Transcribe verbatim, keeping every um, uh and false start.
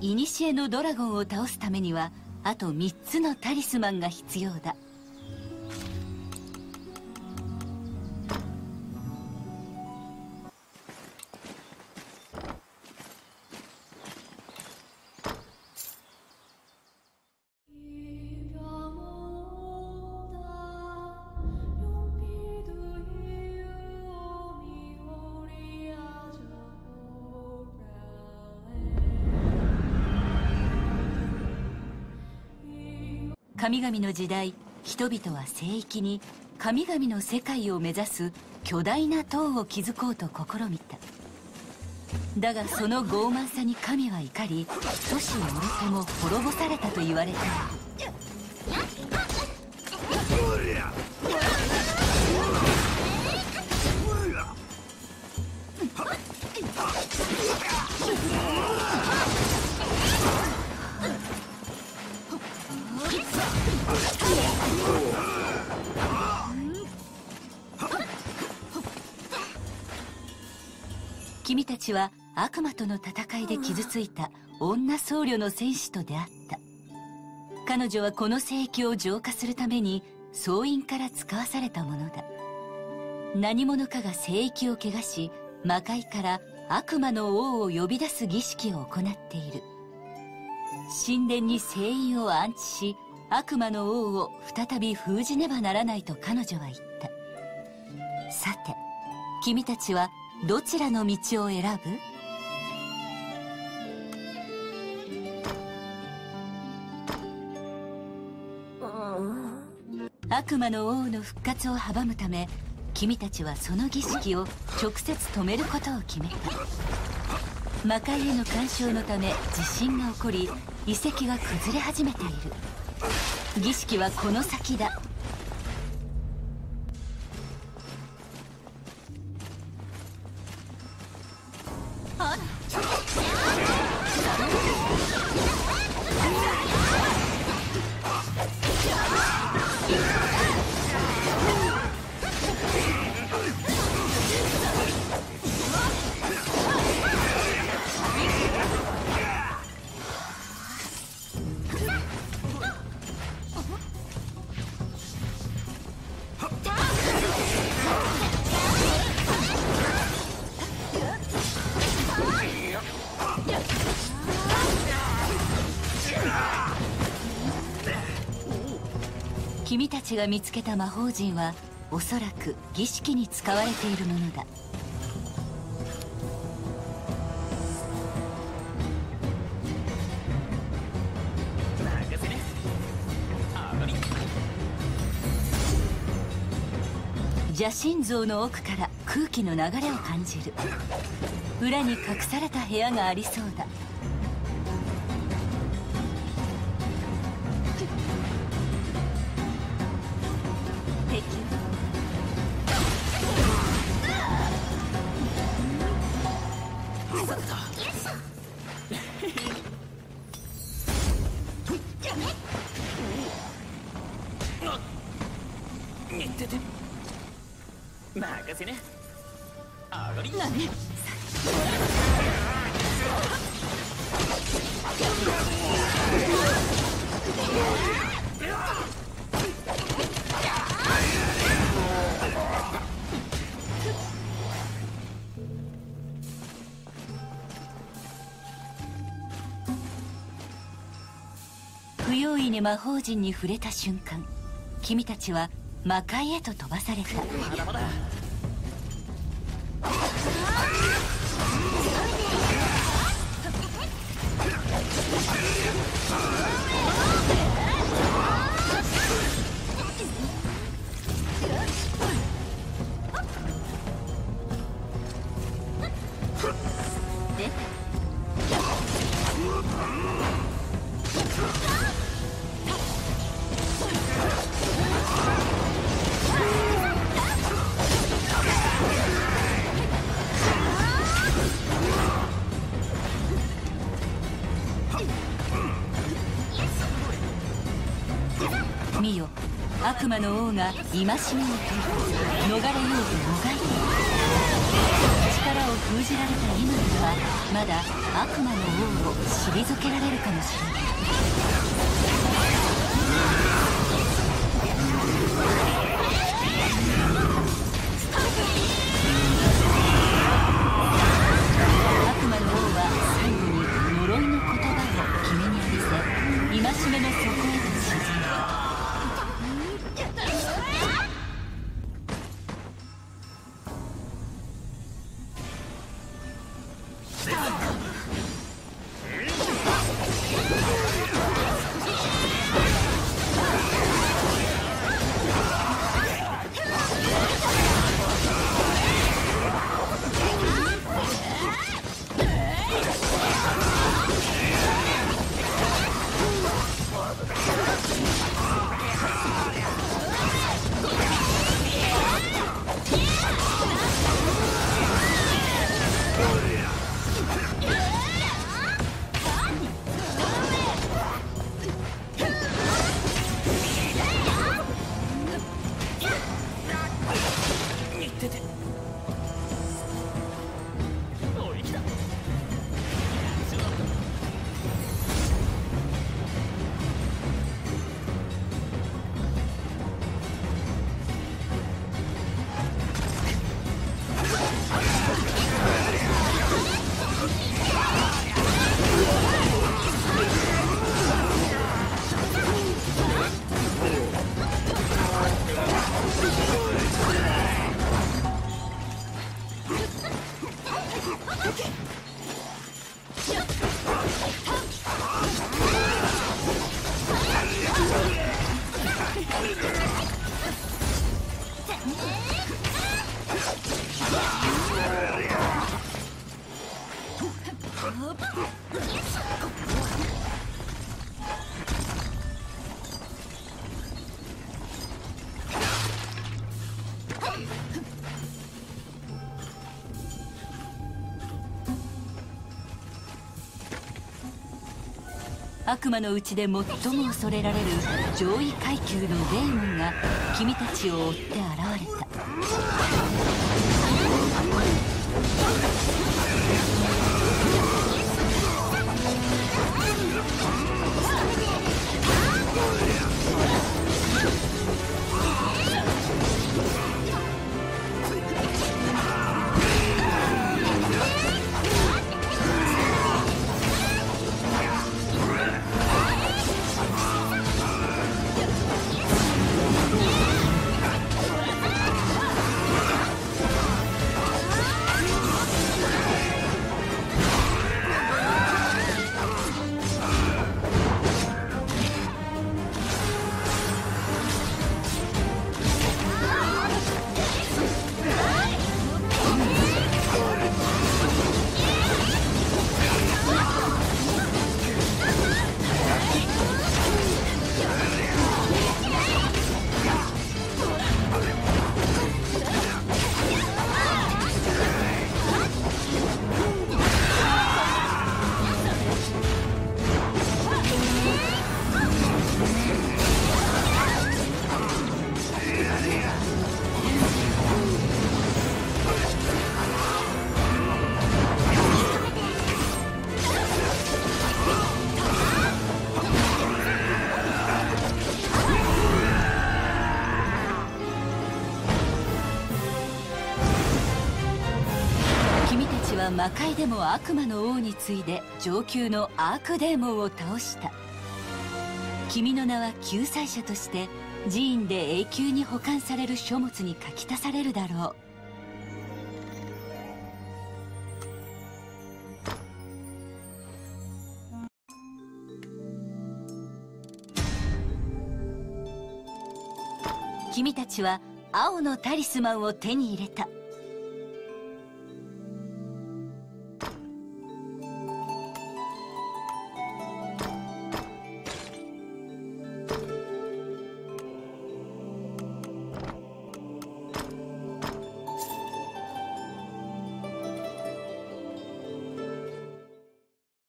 古のドラゴンを倒すためにはあとみっつのタリスマンが必要だ。神々の時代、人々は聖域に神々の世界を目指す巨大な塔を築こうと試みた。だがその傲慢さに神は怒り、都市を折れても滅ぼされたと言われている。君たちは悪魔との戦いで傷ついた女僧侶の戦士と出会った。彼女はこの聖域を浄化するために総員から使わされたものだ。何者かが聖域を汚し、魔界から悪魔の王を呼び出す儀式を行っている。神殿に聖員を安置し、悪魔の王を再び封じねばならないと彼女は言った。さて、君たちはどちらの道を選ぶ？悪魔の王の復活を阻むため、君たちはその儀式を直接止めることを決めた。魔界への干渉のため地震が起こり、遺跡が崩れ始めている。儀式はこの先だ。君たちが見つけた魔法陣はおそらく儀式に使われているものだ。邪神像の奥から空気の流れを感じる。裏に隠された部屋がありそうだ。任せね。上がり。何？不用意に魔法陣に触れた瞬間、君たちは魔界へと飛ばされた。まだまだ。で見よ、悪魔の王が戒めを解い逃れようともがいている。 力を封じられた今ではまだ悪魔の王を退けられるかもしれない。悪魔の王は最後に呪いの言葉を君に浴びせ、戒めの底へと沈んだ。悪魔のうちで最も恐れられる上位階級のデーモンが君たちを追って現れた。魔界でも悪魔の王に次いで上級のアークデーモンを倒した。君の名は救済者として寺院で永久に保管される書物に書き足されるだろう。君たちは青のタリスマンを手に入れた。